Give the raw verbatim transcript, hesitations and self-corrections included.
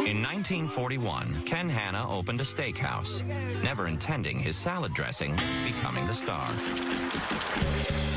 In nineteen forty-one, Ken Hanna opened a steakhouse, never intending his salad dressing becoming the star.